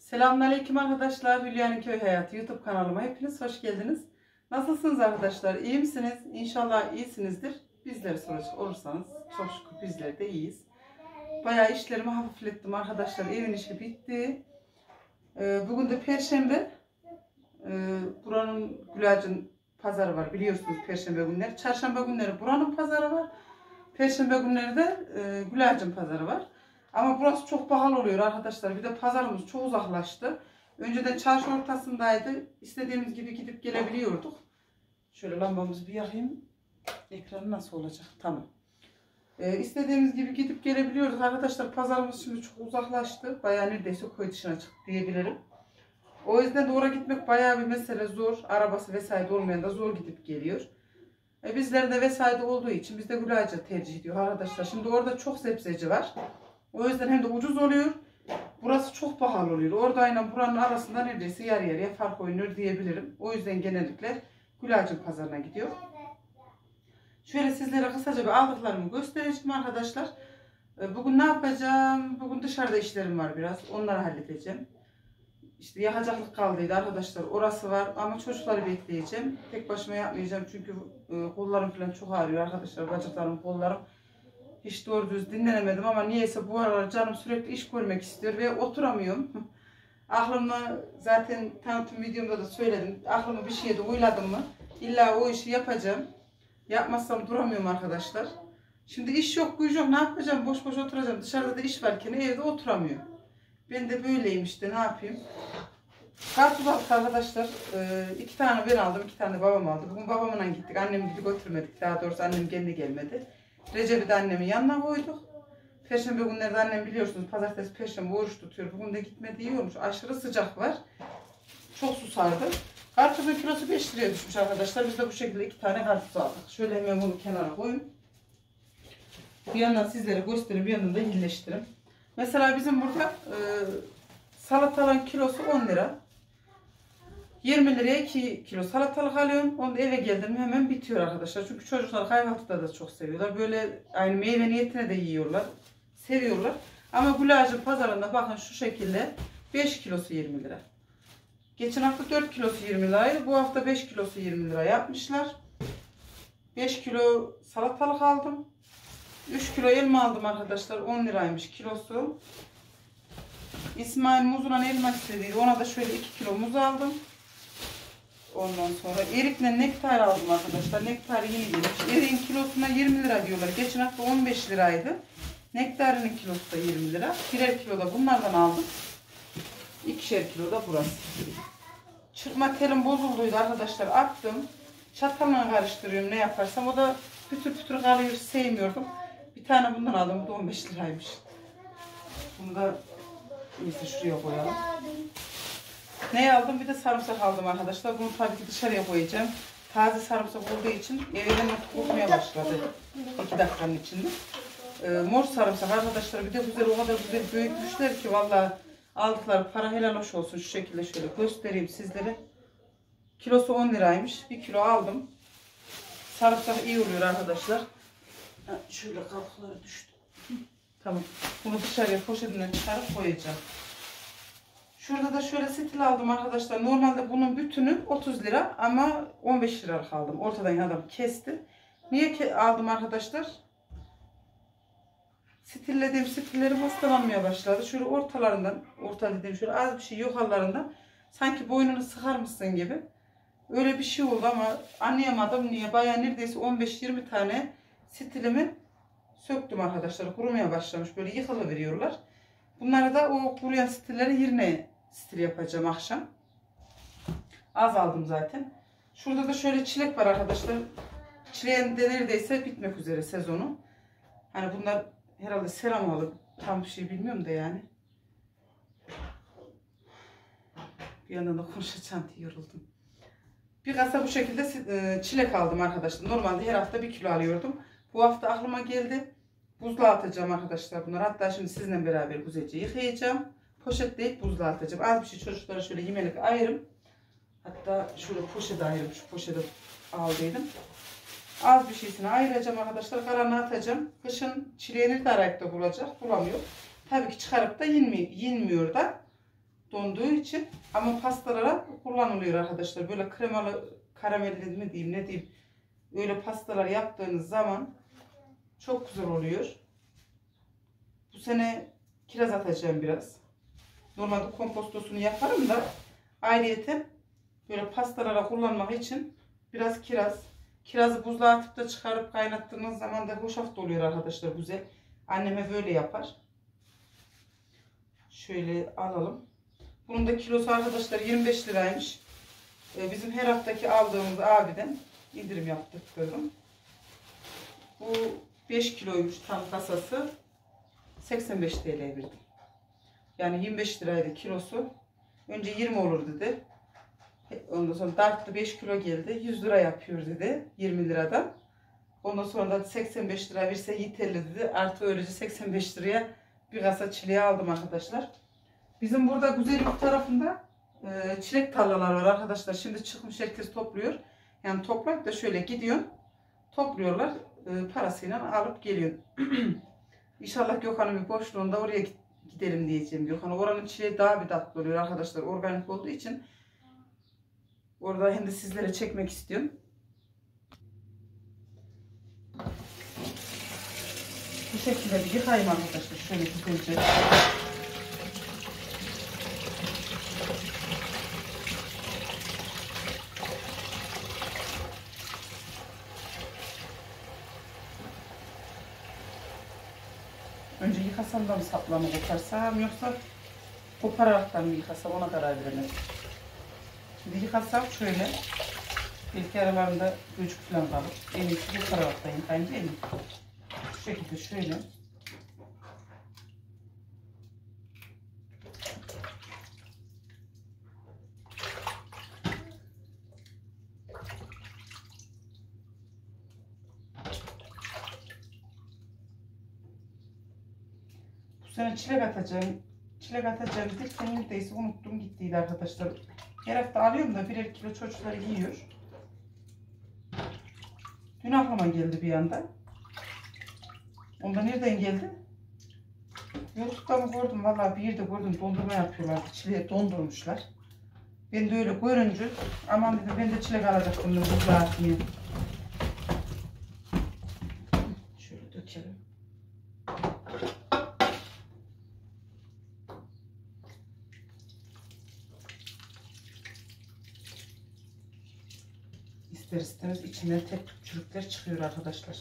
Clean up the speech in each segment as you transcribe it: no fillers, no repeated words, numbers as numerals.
Selamünaleyküm arkadaşlar. Hülya'nın Köy Hayatı YouTube kanalıma hepiniz hoş geldiniz. Nasılsınız arkadaşlar? İyi misiniz? İnşallah iyisinizdir. Bizleri soracak olursanız çok şükür bizler de iyiyiz. Bayağı işlerimi hafiflettim arkadaşlar. Evin işi bitti. Bugün de Perşembe. Buranın Gülacın pazarı var. Biliyorsunuz Perşembe günleri. Çarşamba günleri buranın pazarı var. Perşembe günleri de Gülacın pazarı var. Ama burası çok pahalı oluyor arkadaşlar. Bir de pazarımız çok uzaklaştı. Önceden çarşı ortasındaydı. İstediğimiz gibi gidip gelebiliyorduk. Şöyle lambamızı bir yakayım. Ekranı nasıl olacak? Tamam. İstediğimiz gibi gidip gelebiliyorduk arkadaşlar. Pazarımız şimdi çok uzaklaştı. Bayağı neredeyse köy dışına çıktı diyebilirim. O yüzden de oraya gitmek bayağı bir mesele zor. Arabası vesaire olmayan da zor gidip geliyor. Bizler de vesaire olduğu için biz de Gülacı tercih ediyor arkadaşlar. Şimdi orada çok sebzeci var. O yüzden hem de ucuz oluyor. Burası çok pahalı oluyor. Oradayla buranın arasında neredeyse yarı yarıya fark oynuyor diyebilirim. O yüzden genellikle Gülacın pazarına gidiyor. Şöyle sizlere kısaca bir aldıklarımı göstereceğim arkadaşlar. Bugün ne yapacağım? Bugün dışarıda işlerim var biraz. Onları halledeceğim. İşte yakacaklık kaldıydı arkadaşlar. Orası var ama çocukları bekleyeceğim. Tek başıma yapmayacağım çünkü kollarım falan çok ağrıyor arkadaşlar. Bacaklarım, kollarım. Hiç doğru düz dinlenemedim ama niyeyse bu aralar canım sürekli iş görmek istiyor ve oturamıyorum. Aklımda zaten tanıtım videomda da söyledim. Aklımı bir şeye de oyladım mı illa o işi yapacağım. Yapmazsam duramıyorum arkadaşlar. Şimdi iş yok, güç yok, ne yapacağım? Boş boş oturacağım. Dışarıda da iş varken evde oturamıyorum. Ben de böyleyim işte, ne yapayım? Karpuz aldık arkadaşlar. 2 tane ben aldım, 2 tane babam aldı. Bugün babamla gittik. Annemi gidip götürmedik. Daha doğrusu annem kendi gelmedi. Recep'i de annemin yanına koyduk. Perşembe günleri de annem biliyorsunuz pazartesi, perşembe oruç tutuyor. Bugün de gitmedi, iyi olmuş. Aşırı sıcak var. Çok susardı. Karpuzun kilosu 5 liraya düşmüş arkadaşlar. Biz de bu şekilde 2 tane karpuz aldık. Şöyle hemen bunu kenara koyun. Bir yandan sizlere göstereyim, bir yandan da iyileştireyim. Mesela bizim burada salataların kilosu 10 lira. 20 liraya 2 kilo salatalık alıyorum. Onu da eve geldim hemen bitiyor arkadaşlar. Çünkü çocuklar kahvaltıda da çok seviyorlar. Böyle aynı meyve niyetine de yiyorlar. Seviyorlar. Ama Gülacın pazarında bakın şu şekilde 5 kilosu 20 lira. Geçen hafta 4 kilosu 20 liraydı. Bu hafta 5 kilosu 20 lira yapmışlar. 5 kilo salatalık aldım. 3 kilo elma aldım arkadaşlar. 10 liraymış kilosu. İsmail muzuna elma istediydi. Ona da şöyle 2 kilo muz aldım. Ondan sonra erikle nektar aldım arkadaşlar. Nektar yeni gelmiş. Eriğin kilosuna 20 lira diyorlar. Geçen hafta 15 liraydı. Nektarının kilosu da 20 lira. Birer kilo da bunlardan aldım. 2'şer kilo da burası. Çırpma telim bozulduydu arkadaşlar. Attım. Çatalla karıştırıyorum ne yaparsam. O da pütür pütür kalıyor. Sevmiyordum. Bir tane bundan aldım. Bu da 15 liraymış. Bunu da neyse şuraya koyalım. Ne aldım? Bir de sarımsak aldım arkadaşlar. Bunu tabii ki dışarıya koyacağım. Taze sarımsak olduğu için evden kokmaya başladı. 2 dakikanın içinde. Mor sarımsak arkadaşlar. Bir de güzel, o kadar güzel büyütmüşler ki vallahi aldıkları para helal hoş olsun. Şu şekilde şöyle göstereyim sizlere. Kilosu 10 liraymış. 1 kilo aldım. Sarımsak iyi oluyor arkadaşlar. Şöyle kabukları düştü. Tamam. Bunu dışarıya poşetinden çıkarıp koyacağım. Şurada da şöyle stil aldım arkadaşlar. Normalde bunun bütünü 30 lira ama 15 liralık aldım. Ortadan adam kesti. Niye aldım arkadaşlar? Stillediğim stillerim hastalanmaya başladı. Şöyle ortalarından, orta dediğim şöyle az bir şey yukarılarından sanki boynunu sıkarmışsın gibi. Öyle bir şey oldu ama anlayamadım niye. Bayağı neredeyse 15-20 tane stilimi söktüm arkadaşlar. Kurumaya başlamış. Böyle yıkılıveriyorlar. Bunları da o kuruyan stilleri yerine stil yapacağım akşam. Az aldım zaten. Şurada da şöyle çilek var arkadaşlar. Çileğin de neredeyse bitmek üzere sezonu. Hani bunlar herhalde seramalı. Tam bir şey bilmiyorum da yani. Bir yandan da konuşacağım diye yoruldum. Bir kasa bu şekilde çilek aldım arkadaşlar. Normalde her hafta 1 kilo alıyordum. Bu hafta aklıma geldi. Buzluğa atacağım arkadaşlar bunları. Hatta şimdi sizinle beraber güzelce yıkayacağım. Poşetleyip buzluğa atacağım. Az bir şey çocuklara şöyle yemelik ayırım. Hatta şöyle poşete ayırım. Şu poşete aldıydım. Az bir şeysini ayıracağım arkadaşlar. Kalanını atacağım. Kışın çileğini de arayıp da bulacak. Bulamıyor. Tabii ki çıkarıp da yenmiyor da. donduğu için, ama pastalara kullanılıyor arkadaşlar. Böyle kremalı, karamelli mi diyeyim ne diyeyim, öyle pastalar yaptığınız zaman çok güzel oluyor. Bu sene kiraz atacağım biraz. Normalde kompostosunu yaparım da ayrıyeten böyle pastalara kullanmak için biraz kiraz. Kirazı buzluğa atıp da çıkarıp kaynattığınız zaman da hoşaf oluyor arkadaşlar, güzel. Anneme böyle yapar. Şöyle alalım. Bunun da kilosu arkadaşlar 25 liraymış. Bizim her haftaki aldığımız abiden indirim yaptırdım. Bu 5 kiloymuş tam kasası. 85 TL verdim. Yani 25 liraydı kilosu. Önce 20 olur dedi. Ondan sonra darttı, 5 kilo geldi. 100 lira yapıyor dedi. 20 liradan. Ondan sonra da 85 lira verse yeterli dedi. Artı öylece 85 liraya bir kasa çileği aldım arkadaşlar. Bizim burada Güzellik tarafında çilek tarlaları var arkadaşlar. Şimdi çıkmış, herkes topluyor. Yani toplayıp da şöyle gidiyorsun. Topluyorlar. Parasıyla alıp geliyor. İnşallah Gökhan'ın bir boşluğunda oraya gidelim diyeceğim. Gökhan, oranın çileği daha bir tatlı oluyor arkadaşlar. Organik olduğu için. Orada hem de sizlere çekmek istiyorum. Bu şekilde bir yıkayayım arkadaşlar. Şöyle güzelce. Önce yıkasam da mı saplamı koparsam, yoksa kopararaktan mı yıkasam, ona karar veremedim. Şimdi yıkasam şöyle, belki aralarında böcek falan kalır. En iyisi kopararaktan yıkayayım değil mi? Şu şekilde şöyle. Bu sene çilek atacağım. Çilek atacağım derken neredeyse unuttum gittiydi arkadaşlar. Her hafta alıyorum da birer kilo çocuklar yiyor. Dün aklıma geldi bir anda. Onda nereden geldi? YouTube'da mı gördüm? Vallahi bir yerde gördüm, dondurma yapıyorlar. Çileği dondurmuşlar. Ben de öyle görünce aman dedim, ben de çilek alacaktım buzluğa atmaya. Şöyle dökelim. İster istemez içinden tek tük çürükler çıkıyor arkadaşlar.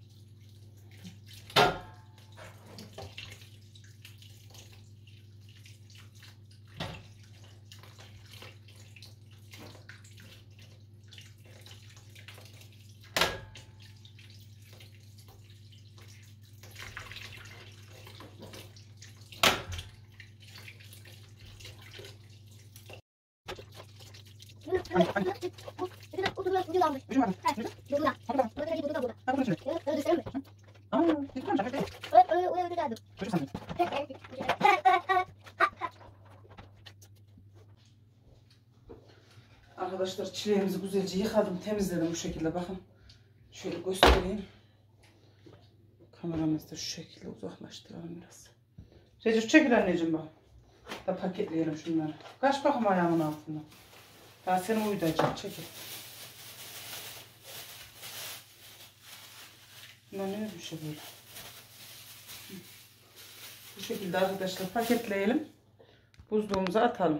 Arkadaşlar çileğimizi güzelce yıkadım, temizledim bu şekilde, bakın. Şöyle göstereyim. Kameramızı da şu şekilde uzaklaştıralım biraz. Recep çekil anneciğim bak. Da paketleyelim şunları. Kaç bakım ayağımın altına. Daha seni uyutacak, çekil. Bunlar ne bir şey böyle. Bu şekilde arkadaşlar paketleyelim. Buzluğumuza atalım.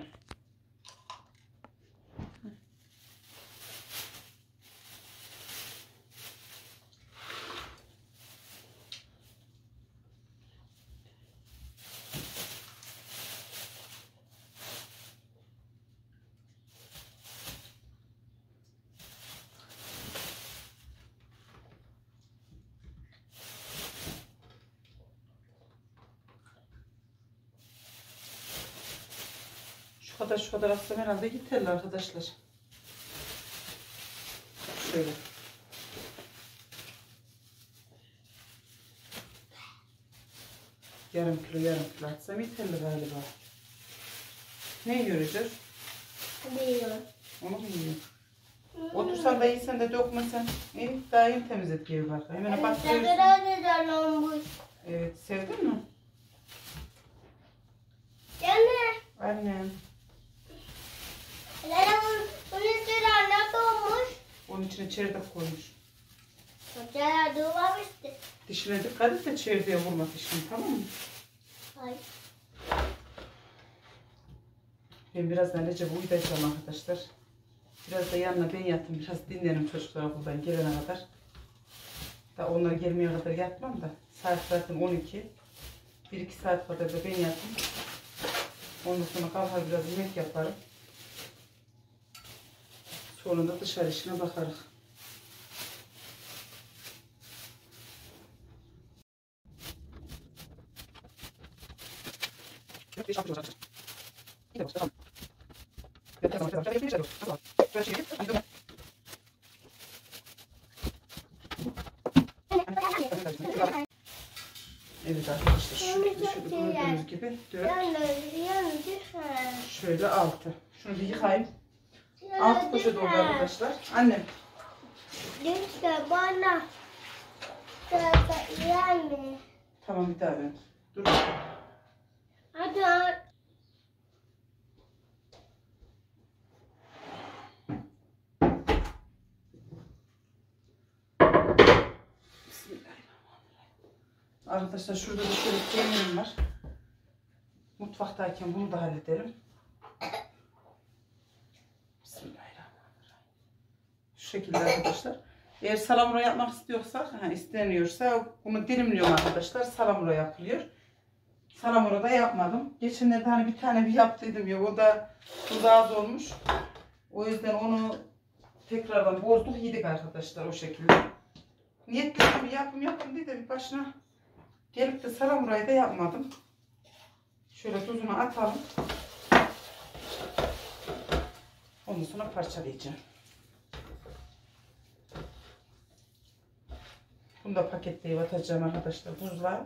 Şu kadar atsam herhalde yeterli arkadaşlar. Şöyle. Yarım kilo atsam yeterli galiba. Ne göreceğiz? Biliyorum. Onu mu yiyor? Otursan da yiysen de dökmesen. Evet, daha yeni temizlet gibi bak. Hemen bastırıyorsun. Evet, sevdin mi? Anne. annem. Bunun üstüne ne dolmuş? Onun içine çeyrek koymuş. Hocaya durmamıştı. Dişine dikkat et de çeyreğe vurma dişini, tamam mı? Hayır. Ben birazdan Recep'e uyuyacağım arkadaşlar. Biraz da yanına ben yatayım. Biraz dinlerim çocuklar okuldan gelene kadar. Da onlar gelmeye kadar yatmam da. Saat zaten 12. 1-2 saat kadar da ben yatayım. Ondan sonra kalkar biraz yemek yaparım. Sonra da dışarı işine bakarız. Evet arkadaşlar, şöyle gördüğünüz gibi 4, şöyle 6. Şunu bir yıkayayım. 6 poşet oldu arkadaşlar. Annem. Lütfen bana yani. Tamam bir daha ver. Dur. Hadi. Arkadaşlar şurada da şöyle peynirim var. Mutfaktayken bunu da halledelim. Bismillahirrahmanirrahim. Şu şekilde arkadaşlar. Eğer salamura yapmak istiyorsak, isteniyorsa bunu dilimliyorum arkadaşlar. Salamura yapılıyor. Salamura da yapmadım. Geçenlerde hani bir tane bir yaptıydım ya. O da tuzu az olmuş. O yüzden onu tekrardan bozduk, yedik arkadaşlar o şekilde. Niyetli yapım dedim başına. Gelip de salamurayı da yapmadım. Şöyle tuzunu atalım. Ondan sonra parçalayacağım. Bunu da paketleyip atacağım arkadaşlar buzluğa.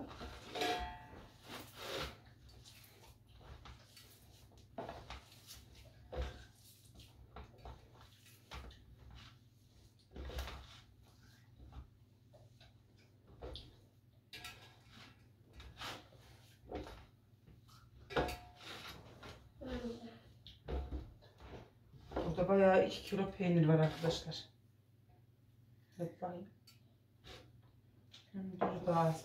Burada bayağı 2 kilo peynir var arkadaşlar. Evet bakayım. Dur daha az.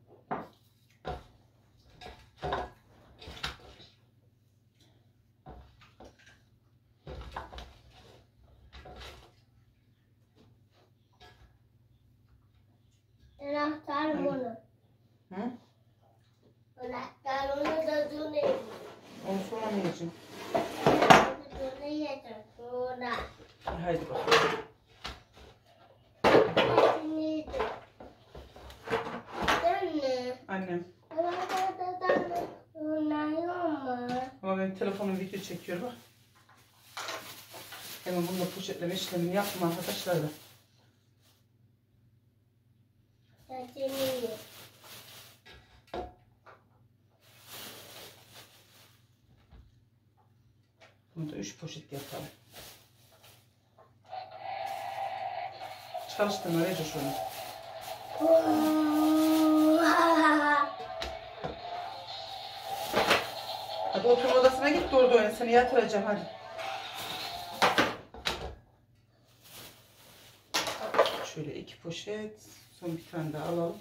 Anahtar bunu. Hı? Anahtar onu da döneyim. Onu sonra mı yiyeceğim? Döneyim sonra. Haydi bakalım. Annem. Ama benim telefonum video çekiyor bak. Hemen bununla poşetleme işlemini yaptım arkadaşlar da. Bunu da 3 poşet yapalım. Çalıştım öylece şunu. Hadi oturma odasına git, orada oyna, seni yatıracağım hadi. Şöyle 2 poşet, son bir tane daha alalım.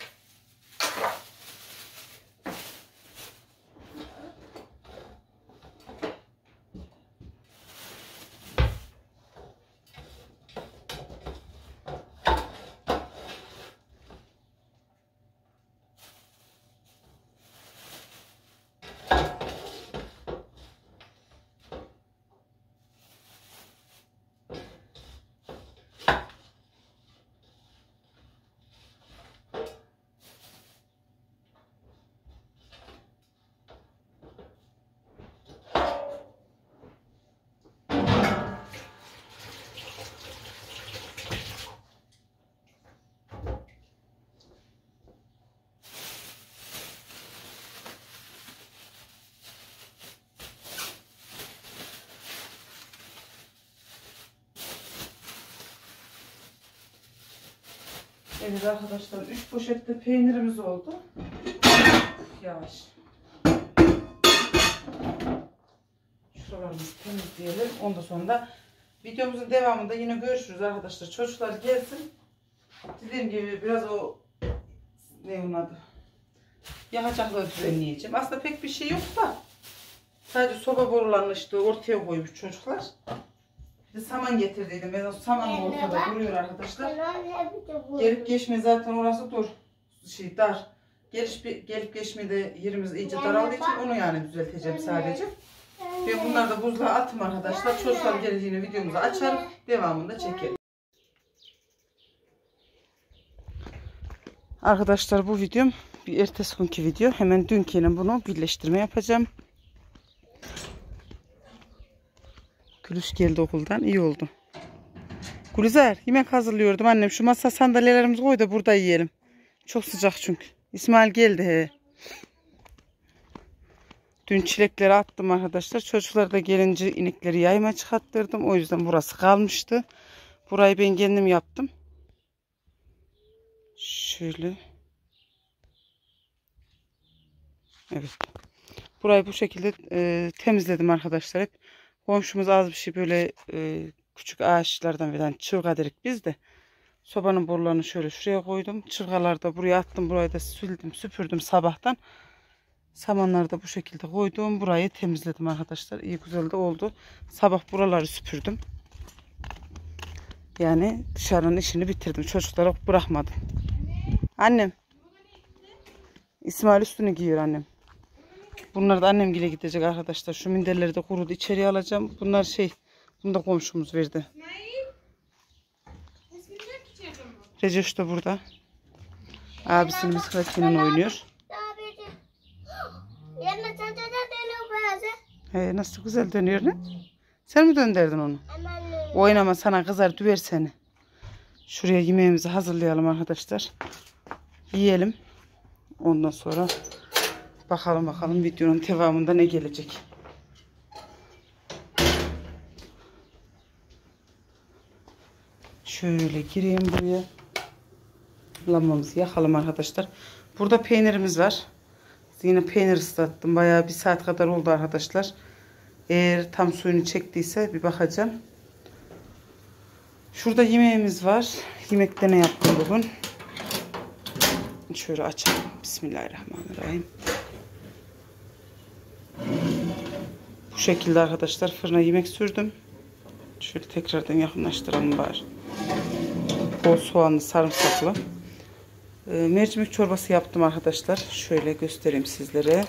Evet arkadaşlar 3 poşette peynirimiz oldu. Yavaş. Şuralarımızı temizleyelim. Ondan sonra da videomuzun devamında yine görüşürüz arkadaşlar. Çocuklar gelsin. Dediğim gibi biraz o ne onun adı? Yakacakları düzenleyeceğim. Aslında pek bir şey yok da. Sadece soba borularını işte ortaya koymuş çocuklar. Bir de saman getirdiydim. Ben o saman ortada duruyor arkadaşlar. Gelip geçme zaten orası dur. Dar. Gelip geçmede yerimiz iyice daraldığı için onu yani düzelteceğim sadece. Ve bunları da buzluğa attım arkadaşlar. Çocuklar geleceğini videomuzu açarım. Devamında çekelim. Arkadaşlar bu videom bir ertesi günkü video. Hemen dünküyle bunu birleştirme yapacağım. Gülüş geldi okuldan. İyi oldu. Gülizar yemek hazırlıyordum annem. Şu masa sandalyelerimizi koy da burada yiyelim. Çok sıcak çünkü. İsmail geldi he. Dün çilekleri attım arkadaşlar. Çocuklar da gelince inekleri yayma çıkarttırdım. O yüzden burası kalmıştı. Burayı ben kendim yaptım. Şöyle. Evet. Burayı bu şekilde temizledim arkadaşlar. Hep komşumuz az bir şey böyle küçük ağaçlardan veren çırga dedik biz de. Sobanın borularını şöyle şuraya koydum. Çırgaları da buraya attım. Burayı da sildim, süpürdüm sabahtan. Samanları da bu şekilde koydum. Burayı temizledim arkadaşlar. İyi güzel de oldu. Sabah buraları süpürdüm. Yani dışarının işini bitirdim. Çocuklara bırakmadım. Annem. İsmail üstünü giyiyor annem. Bunlar da annemgile gidecek arkadaşlar. Şu minderleri de kurudu. İçeriye alacağım. Bunlar bunu da komşumuz verdi. Recep de burada. Abisinin bisikletiyle oynuyor. Nasıl güzel dönüyor ne? Sen mi döndürdün onu? Oynama sana kızar düver seni. Şuraya yemeğimizi hazırlayalım arkadaşlar. Yiyelim. Ondan sonra bakalım videonun devamında ne gelecek. Şöyle gireyim buraya. Lambamızı yakalım arkadaşlar. Burada peynirimiz var. Yine peynir ıslattım. Bayağı bir saat kadar oldu arkadaşlar. Eğer tam suyunu çektiyse bir bakacağım. Şurada yemeğimiz var. Yemekte ne yaptım bugün? Şöyle açalım. Bismillahirrahmanirrahim. Bu şekilde arkadaşlar fırına yemek sürdüm. Şöyle tekrardan yakınlaştıralım bari. Bol soğanlı, sarımsaklı. Mercimek çorbası yaptım arkadaşlar. Şöyle göstereyim sizlere.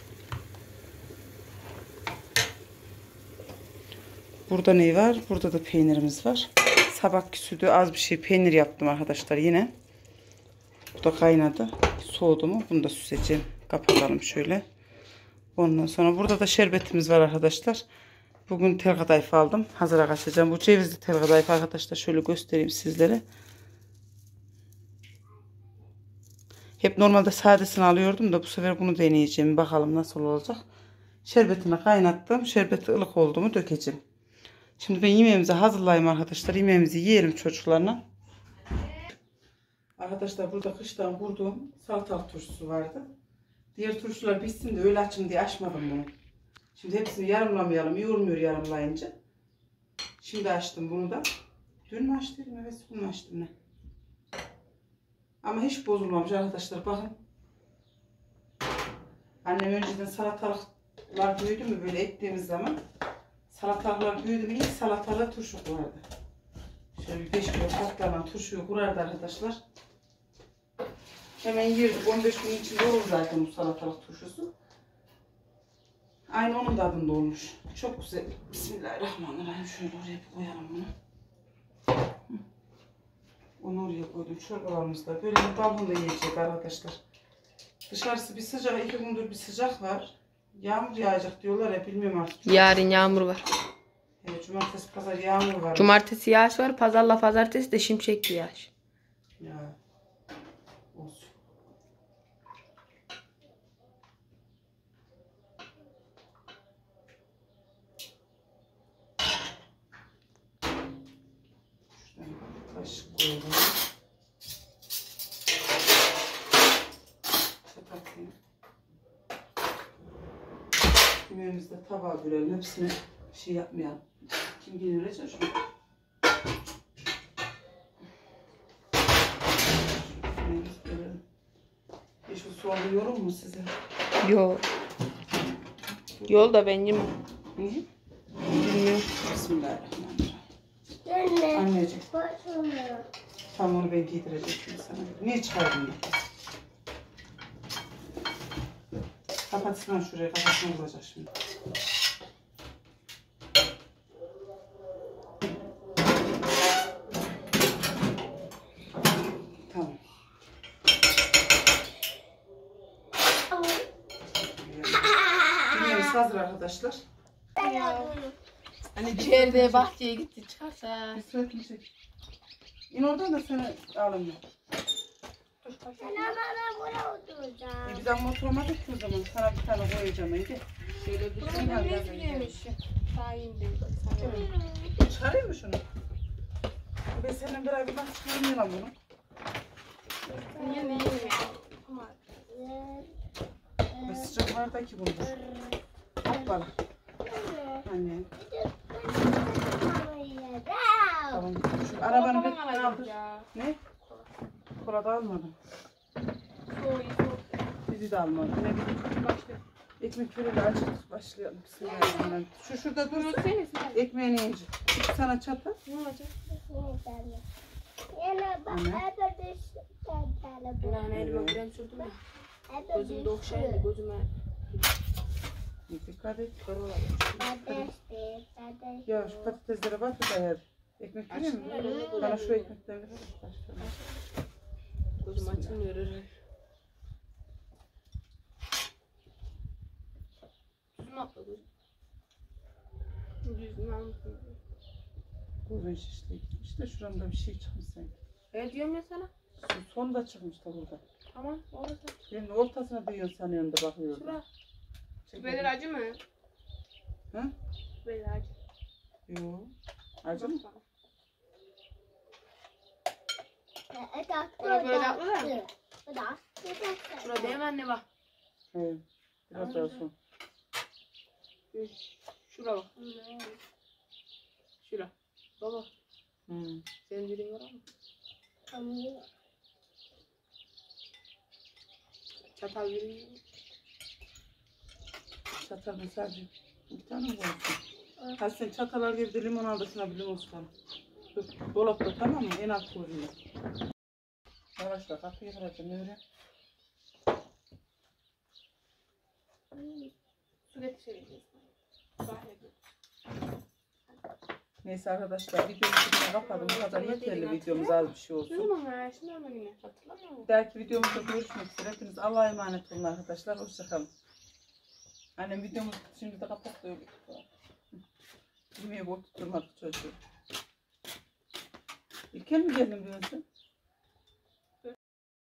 Burada ne var? Burada da peynirimiz var. Sabahki sütü az bir şey peynir yaptım arkadaşlar yine. Bu da kaynadı. Soğudu mu? Bunu da süzeceğim. Kapatalım şöyle. Ondan sonra burada da şerbetimiz var arkadaşlar. Bugün tel kadayıf aldım. Hazıra kaçacağım. Bu cevizli tel kadayıf arkadaşlar. Şöyle göstereyim sizlere. Hep normalde sadesini alıyordum da bu sefer bunu deneyeceğim. Bakalım nasıl olacak. Şerbetini kaynattım. Şerbeti ılık oldu mu dökeceğim. Şimdi ben yemeğimizi hazırlayayım arkadaşlar. Yemeğimizi yiyelim çocuklarla. Arkadaşlar burada kıştan kurduğum salatalık turşusu vardı. Diğer turşular bitsin de öyle açım diye açmadım bunu. Şimdi hepsini yarımlamayalım. Yoğurmuyor yarımlayınca. Şimdi açtım bunu da. Dün mü açtıydım? Evet, bugün açtım ne? Ama hiç bozulmamış arkadaşlar. Bakın. Annem önceden salatalıklar büyüdü mü böyle ektiğimiz zaman. Salatalıklar büyüdü mü ilk salatalığa turşu kurardı. Şöyle bir 5 kilo patlanan turşuyu kurardı arkadaşlar. Hemen yiyorduk. 15 gün içinde olur zaten bu salatalık turşusu. Aynı onun tadında olmuş. Çok güzel. Bismillahirrahmanirrahim. Şöyle oraya bir koyalım bunu. Onu oraya koydum. Çorbalarımızda böyle bir balkonda yiyecek arkadaşlar. Dışarısı bir sıcak. 2 gündür bir sıcak var. Yağmur yağacak diyorlar ya, bilmiyorum artık. Yarın yağmur var. Evet, cumartesi pazar yağmur var. Cumartesi yağış var. Pazarla pazartesi de şimşekli yağış. Ya. Olsun. Şuradan bir kaşık koyalım. Yemeğimizi ekmeğimizi de tabağa bölelim. Hepsini şey yapmayalım. Kim gelirecek şunu? Ekmeğimizi bölelim. Hiç bu soğanı yorum mu size? Yok. Yol da benim. İyi. Bilmiyorum. Bismillahirrahmanirrahim. Anne. Anneciğim. Başımda. Tam onu ben giydirecektim sana. Niye çıkardın ya? Kapatsın şuraya. Kafasına vuracak şimdi. Tamam. Yemeğimiz hazır arkadaşlar. Hani içeride bahçeye gitti çıkarsa. Nusret mi çek? İn oradan da seni alayım. Sen bana buraya oturacağım. Biz ama oturamadık ki o zaman. Sana bir tane koyacağım önce. Şöyle bir Sen gel gel gel. Sayın Çıkarayım mı şunu? Ben seninle beraber nasıl çıkarmayalım bunu? Ve sıcak var da ki bunda. Hoppala. Anne. Tamam. Şu arabanı bir kaldır. Ne? Kola da almadım. Bizi de almadım. Ne bileyim. Ekmek fırında açık başlayalım. Bismillahirrahmanirrahim. Şu şurada dur. Ekmeğini yiyince. Sana çatal. Ne olacak? Yana bak, Anne. Ben elime krem sürdüm ya. Gözümde okşayınca gözüme Dikkat et. kör olabilir. Ya şu patateslere bak da eğer. Ekmek veriyor mu? Bana şu ekmekten ver. Gözüm açılmıyor. Yüzüm atla gözüm. Yüzüm almışsın. Gözün şişti. İşte şuramda bir şey çıkmış sanki. Evet diyorum ya sana. Şu son da çıkmış da burada. Tamam orası. Benim ortasına değiyor sanıyorum da bakıyorum. Şura. Çek Belir bakayım. acı mı? Hı? Belir acı. Yok. Acı mı? Bura böyle tatlı da. Şura değil mi anne bak. Evet. Biraz daha son. Şura bak. Şura. Baba. Hmm. Senin direğin var mı? Çatal vereyim. Çatal sadece bir tane mi olsun? Hadi sen çatalar gibi limon al da şuna bir limon sıkalım. Dur. Dolapta tamam mı? En alt koyayım. Arkadaşlar kapıyı kıracağım. Ne öyle? Su getireceğiz. Neyse arkadaşlar videomuzu yine kapadım. Bu kadar yeterli videomuz az bir şey Ne olsun. zaman ya? Şimdi ama yine. Hatırlamıyor musun? Bir dahaki videomuzda görüşmek üzere. Hepiniz Allah'a emanet olun arkadaşlar. Hoşçakalın. Annem videomuzu şimdi de kapattı. Yemeğe bol tutturmadık çocuğu. İlken mi geldin diyorsun?